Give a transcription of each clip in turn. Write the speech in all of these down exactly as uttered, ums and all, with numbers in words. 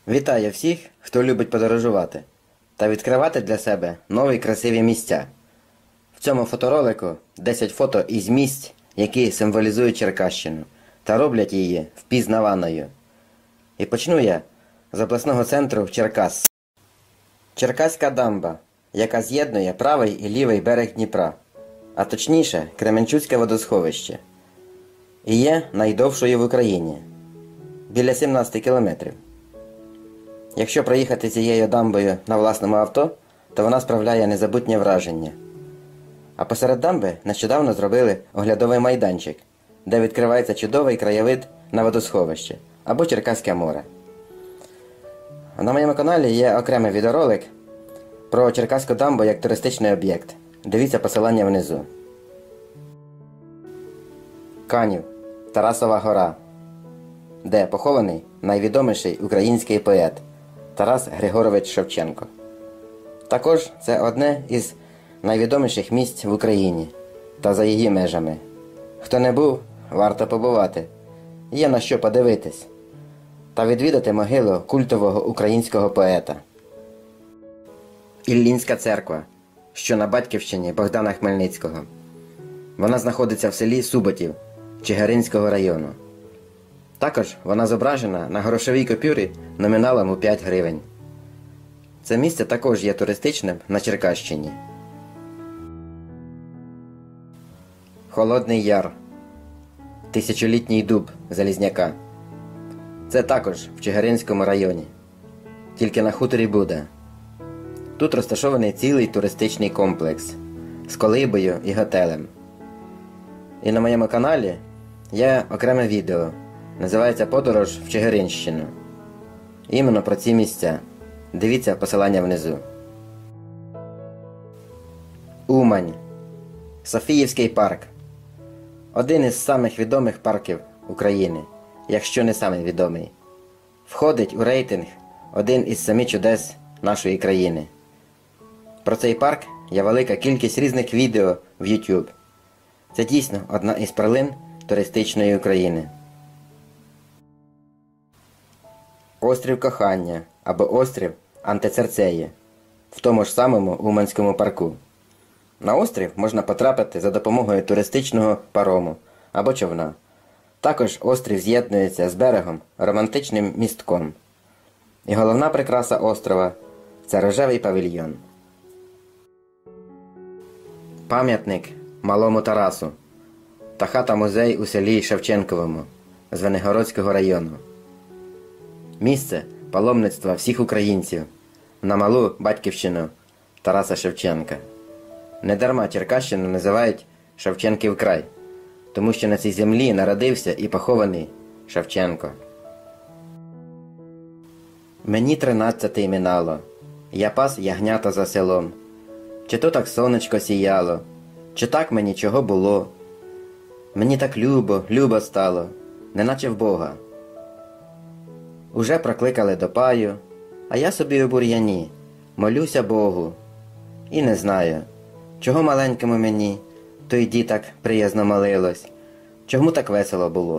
Вітаю всіх, хто любить подорожувати та відкривати для себе нові красиві місця. В цьому фоторолику десять фото із місць, які символізують Черкащину та роблять її впізнаваною. І почну я з обласного центру Черкас. Черкаська дамба, яка з'єднує правий і лівий берег Дніпра, а точніше Кременчуцьке водосховище. І є найдовшою в Україні – біля сімнадцять кілометрів. Якщо проїхати цією дамбою на власному авто, то вона справляє незабутнє враження. А посеред дамби нещодавно зробили оглядовий майданчик, де відкривається чудовий краєвид на водосховище або Черкаське море. На моєму каналі є окремий відеоролик про Черкаську дамбу як туристичний об'єкт. Дивіться посилання внизу. Канів. Тарасова гора, де похований найвідоміший український поет Тарас Григорович Шевченко. Також це одне із найвідоміших місць в Україні та за її межами. Хто не був, варто побувати. Є на що подивитись та відвідати могилу культового українського поета. Іллінська церква, що на батьківщині Богдана Хмельницького. Вона знаходиться в селі Суботів Чигиринського району. Також вона зображена на грошовій купюрі номіналом у п'ять гривень. Це місце також є туристичним на Черкащині. Холодний Яр. Тисячолітній дуб Залізняка. Це також в Чигиринському районі. Тільки на хуторі Буда. Тут розташований цілий туристичний комплекс з колибою і готелем. І на моєму каналі є окреме відео. Називається «Подорож в Чигиринщину». Іменно про ці місця. Дивіться посилання внизу. Умань. Софіївський парк. Один із самих відомих парків України, якщо не самий відомий. Входить у рейтинг один із семи чудес нашої країни. Про цей парк є велика кількість різних відео в YouTube. Це дійсно одна із перлин туристичної України. Острів Кохання або острів Антицерцеї в тому ж самому Уманському парку. На острів можна потрапити за допомогою туристичного парому або човна. Також острів з'єднується з берегом романтичним містком. І головна прикраса острова – це рожевий павільйон. Пам'ятник Малому Тарасу та хата-музей у селі Шевченковому Звенигородського району. Місце паломництва всіх українців на малу батьківщину Тараса Шевченка. Недарма Черкащину називають Шевченків край, тому що на цій землі народився і похований Шевченко. Мені тринадцяти минало, я пас ягнята за селом. Чи то так сонечко сіяло, чи так мені чого було. Мені так любо, любо стало, неначе в Бога. Уже прокликали до паю, а я собі у бур'яні, молюся Богу. І не знаю, чого маленькому мені тоді так приязно молилось, чому так весело було.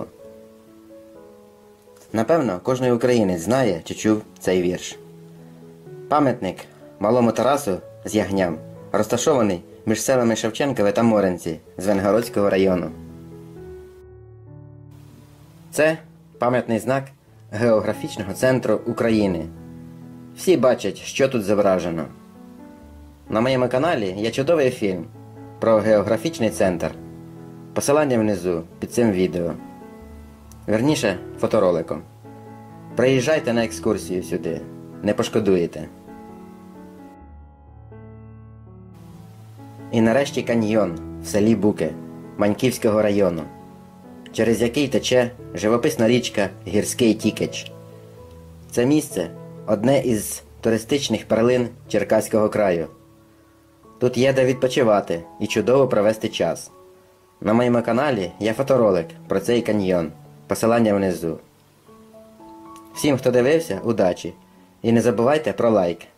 Напевно, кожний українець знає чи чув цей вірш. Пам'ятник Малому Тарасу з ягням розташований між селами Шевченкове та Моринці Звенигородського району. Це пам'ятний знак географічного центру України. Всі бачать, що тут зображено. На моєму каналі є чудовий фільм про географічний центр. Посилання внизу під цим відео. Вірніше, фотороликом. Приїжджайте на екскурсію сюди. Не пошкодуєте. І нарешті каньйон в селі Буки Маньківського району, через який тече живописна річка Гірський Тікич. Це місце – одне із туристичних перлин Черкаського краю. Тут є де відпочивати і чудово провести час. На моєму каналі є фоторолик про цей каньйон. Посилання внизу. Всім, хто дивився, удачі! І не забувайте про лайк.